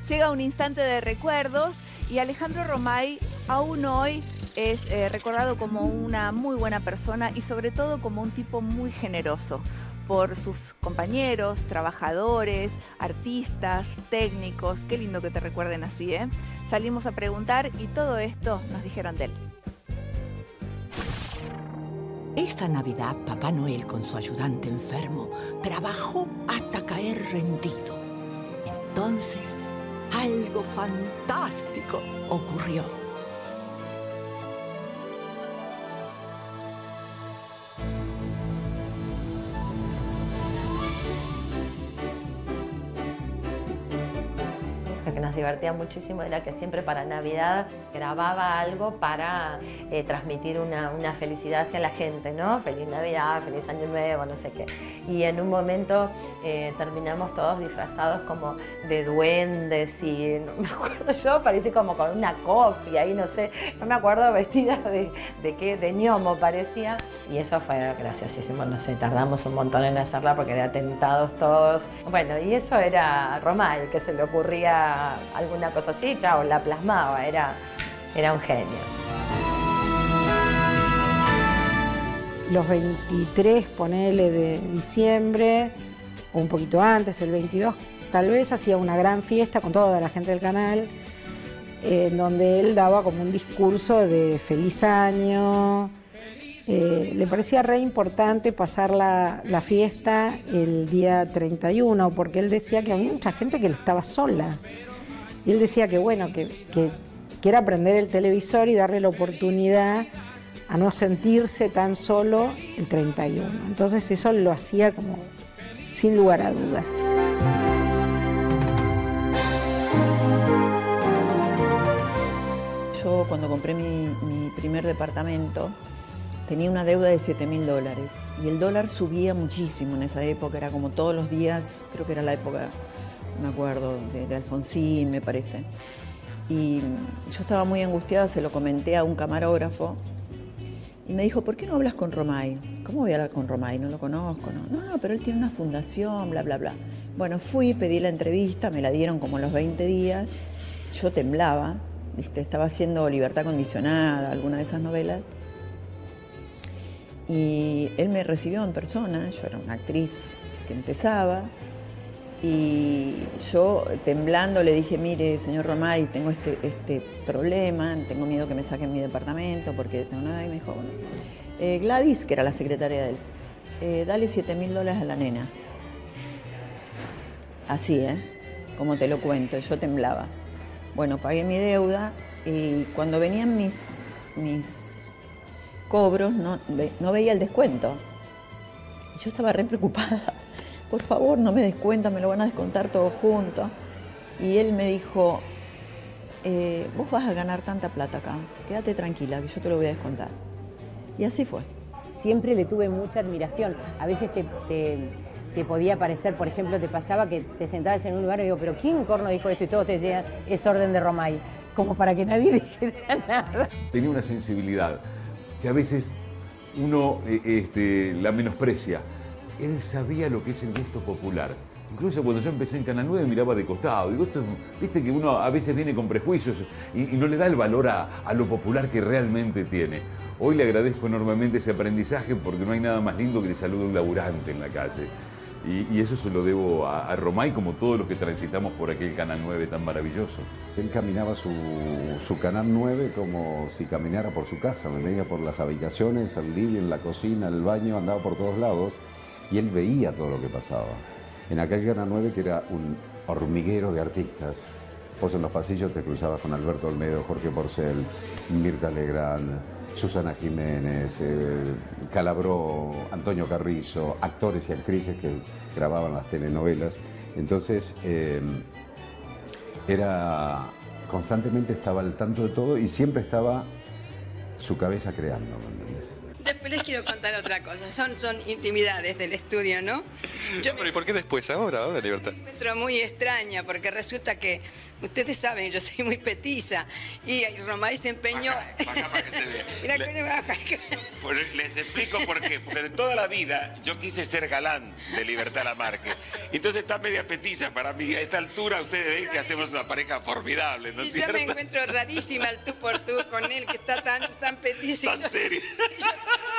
Llega un instante de recuerdos y Alejandro Romay aún hoy es recordado como una muy buena persona y sobre todo como un tipo muy generoso por sus compañeros, trabajadores, artistas, técnicos. Qué lindo que te recuerden así, ¿eh? Salimos a preguntar y todo esto nos dijeron de él. Esa Navidad, Papá Noel con su ayudante enfermo trabajó hasta caer rendido. Entonces, algo fantástico ocurrió. Lo que nos divertía muchísimo era que siempre para Navidad grababa algo para transmitir una felicidad hacia la gente, ¿no? Feliz Navidad, feliz Año Nuevo, no sé qué. Y en un momento terminamos todos disfrazados como de duendes y no me acuerdo yo, parecía como con una copia ahí, no sé, no me acuerdo, vestida de ñomo parecía. Y eso fue graciosísimo, no sé, tardamos un montón en hacerla porque eran tentados todos. Bueno, y eso era Romay, que se le ocurría alguna cosa así, chao, la plasmaba, era un genio. Los 23, ponele, de diciembre, o un poquito antes, el 22, tal vez hacía una gran fiesta con toda la gente del canal, donde él daba como un discurso de feliz año. Le parecía re importante pasar la fiesta el día 31, porque él decía que había mucha gente que estaba sola. Y él decía que bueno, que era prender el televisor y darle la oportunidad a no sentirse tan solo el 31. Entonces eso lo hacía como sin lugar a dudas. Yo cuando compré mi primer departamento tenía una deuda de $7.000 y el dólar subía muchísimo en esa época, era como todos los días, creo que era la época, me acuerdo, de Alfonsín, me parece. Y yo estaba muy angustiada, se lo comenté a un camarógrafo y me dijo, ¿por qué no hablas con Romay? ¿Cómo voy a hablar con Romay? No lo conozco, ¿no? No, pero él tiene una fundación, bla, bla, bla. Bueno, fui, pedí la entrevista, me la dieron como a los 20 días, yo temblaba, ¿viste? Estaba haciendo Libertad Condicionada, alguna de esas novelas. Y él me recibió en persona, yo era una actriz que empezaba, y yo temblando le dije, mire, señor Romay, tengo este problema, tengo miedo que me saquen mi departamento, porque tengo nada, y me dijo, bueno, Gladys, que era la secretaria de él, dale $7.000 a la nena. Así, como te lo cuento, yo temblaba. Bueno, pagué mi deuda, y cuando venían mis cobros, no veía el descuento. Y yo estaba re preocupada. Por favor, no me descuentan, me lo van a descontar todo junto. Y él me dijo, vos vas a ganar tanta plata acá, quédate tranquila, que yo te lo voy a descontar. Y así fue. Siempre le tuve mucha admiración. A veces te podía parecer, por ejemplo, te pasaba que te sentabas en un lugar y digo, pero ¿quién corno dijo esto? Y todos te decían, es orden de Romay, como para que nadie dijera nada. Tenía una sensibilidad que a veces uno la menosprecia. Él sabía lo que es el gusto popular. Incluso cuando yo empecé en Canal 9 miraba de costado. Digo, viste que uno a veces viene con prejuicios y no le da el valor a lo popular que realmente tiene. Hoy le agradezco enormemente ese aprendizaje porque no hay nada más lindo que le salude un laburante en la calle. Y eso se lo debo a Romay, como todos los que transitamos por aquel Canal 9 tan maravilloso. Él caminaba su Canal 9 como si caminara por su casa. Me veía por las habitaciones, el living, la cocina, el baño, andaba por todos lados y él veía todo lo que pasaba. En aquel Canal 9 que era un hormiguero de artistas. Vos en los pasillos te cruzabas con Alberto Olmedo, Jorge Porcel, Mirta Legrand, Susana Jiménez, Calabró, Antonio Carrizo, actores y actrices que grababan las telenovelas. Entonces, constantemente estaba al tanto de todo y siempre estaba su cabeza creando, ¿me entendés? De feliz quiero contar otra cosa. Son intimidades del estudio, ¿no? Pero ¿y por qué después? Ahora, Libertad. Me encuentro muy extraña porque resulta que, ustedes saben, yo soy muy petiza y Romay se empeñó... Baja para que se vea. Mira que me baja. Les explico por qué. Porque de toda la vida yo quise ser galán de Libertad Lamarque. Entonces está media petiza para mí. A esta altura ustedes ven que hacemos una pareja formidable, ¿no es cierto? Yo me encuentro rarísima el tú por tú con él, que está tan petiza. Tan serio.